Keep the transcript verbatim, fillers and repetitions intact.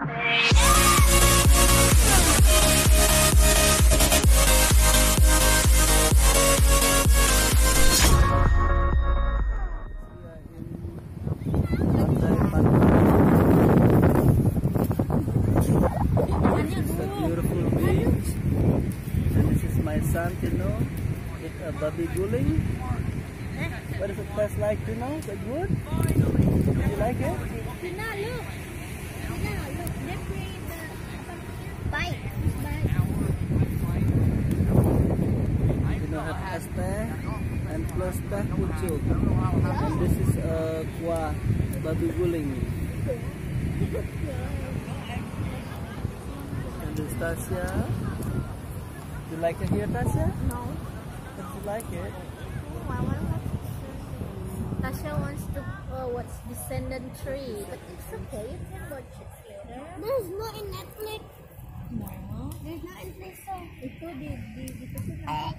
Tino, with a baby guling. What does it taste like, Tino? Is it good? Do you like it? Tina, look. Tina, look. Let's play the bite. Bite. Tino have este and plus teh pucuk. And this is a uh, kuah babi guling. And this Tasya. You like it here, Tasya? No. But you like it? Oh, I want to watch it. Tasha wants to uh, watch Descendant three, but it's okay. You can watch it later. There's no in Netflix. No. There's no in Netflix. So ito di di di kasi